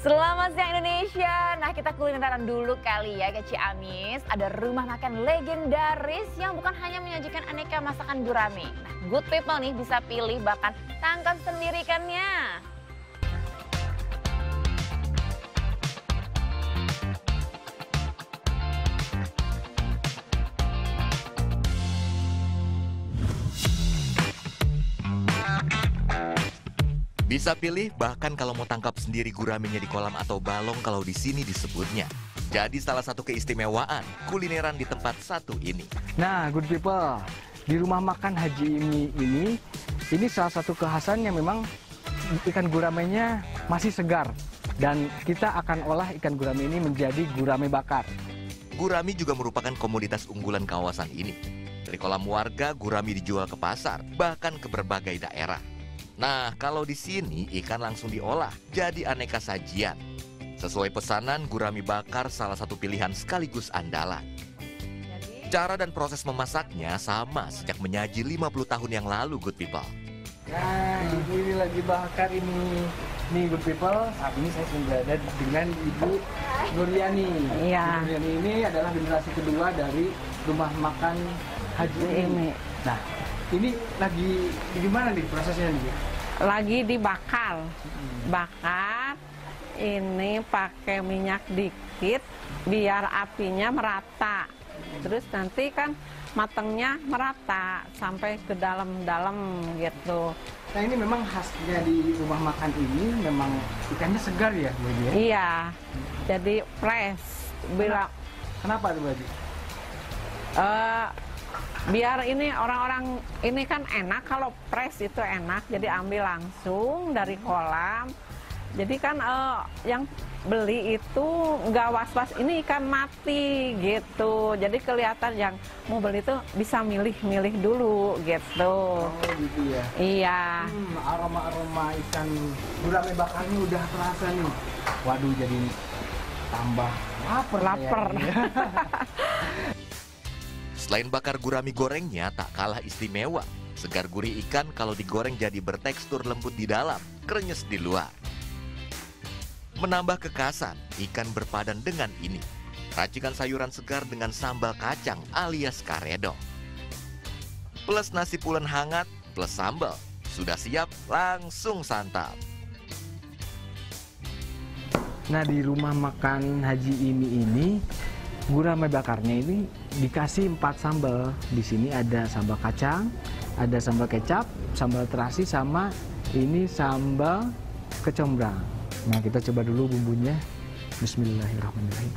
Selamat siang Indonesia. Nah, kita kulineran dulu kali ya ke Ciamis. Ada rumah makan legendaris yang bukan hanya menyajikan aneka masakan gurame. Nah, good people nih bisa pilih bahkan tangkap sendiri ikannya. Bisa pilih bahkan kalau mau tangkap sendiri guramenya di kolam atau balong kalau di sini disebutnya. Jadi salah satu keistimewaan kulineran di tempat satu ini. Nah, good people, di rumah makan Haji Imi ini salah satu kekhasannya memang ikan guramenya masih segar. Dan kita akan olah ikan gurame ini menjadi gurame bakar. Gurami juga merupakan komoditas unggulan kawasan ini. Dari kolam warga, gurami dijual ke pasar, bahkan ke berbagai daerah. Nah, kalau di sini ikan langsung diolah jadi aneka sajian. Sesuai pesanan, gurami bakar salah satu pilihan sekaligus andalan. Cara dan proses memasaknya sama sejak menyaji 50 tahun yang lalu, good people. Nah, ibu ini lagi bakar ini. Nih, good people, saat ini saya sudah berada dengan Ibu Nuriani. Iya. Ibu Nuriani ini adalah generasi kedua dari rumah makan Haji Imi. Nah, ini lagi gimana nih prosesnya nih? Lagi dibakar. Bakar, ini pakai minyak dikit biar apinya merata. Terus nanti kan matangnya merata sampai ke dalam-dalam gitu. Nah, ini memang khasnya di rumah makan ini memang ikannya segar ya, Bu Haji? Iya, jadi fresh. Kenapa tuh, Bu Haji? Biar ini orang-orang ini kan enak, kalau fresh itu enak, jadi ambil langsung dari kolam. Jadi kan yang beli itu nggak was-was ini ikan mati gitu. Jadi kelihatan yang mau beli itu bisa milih-milih dulu gitu. Oh gitu ya? Iya. Aroma-aroma ikan gurame bakarnya udah terasa nih. Waduh, jadi tambah lapar. Selain bakar gurami gorengnya tak kalah istimewa. Segar gurih ikan kalau digoreng jadi bertekstur lembut di dalam, krenyes di luar. Menambah kekasan, ikan berpadan dengan ini. Racikan sayuran segar dengan sambal kacang alias karedong. Plus nasi pulen hangat, plus sambal. Sudah siap, langsung santap. Nah, di rumah makan Haji Imi ini, gurame bakarnya ini dikasih 4 sambal. Di sini ada sambal kacang, ada sambal kecap, sambal terasi, sama ini sambal kecombrang. Nah, kita coba dulu bumbunya. Bismillahirrahmanirrahim.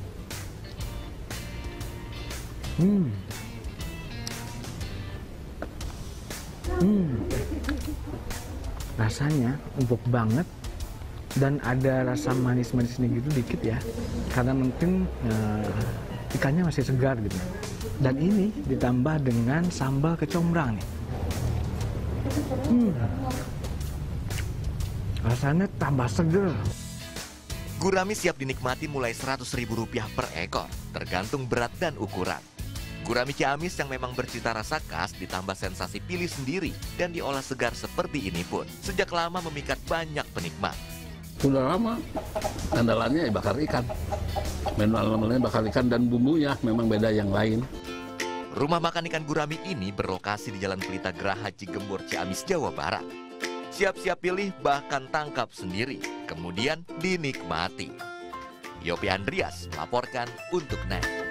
Rasanya empuk banget. Dan ada rasa manis-manisnya gitu dikit ya, karena mungkin ikannya masih segar gitu. Dan ini ditambah dengan sambal kecombrang nih. Rasanya tambah seger. Gurami siap dinikmati mulai Rp100.000 per ekor, tergantung berat dan ukuran. Gurami Ciamis yang memang bercita rasa khas ditambah sensasi pilih sendiri dan diolah segar seperti ini pun sejak lama memikat banyak penikmat. Sudah lama, andalannya bakar ikan. Menu andalannya bakar ikan dan bumbunya memang beda yang lain. Rumah makan ikan gurami ini berlokasi di Jalan Pelita Geraha Cigembur, Ciamis, Jawa Barat. Siap-siap pilih bahkan tangkap sendiri, kemudian dinikmati. Yopi Andrias melaporkan untuk NET.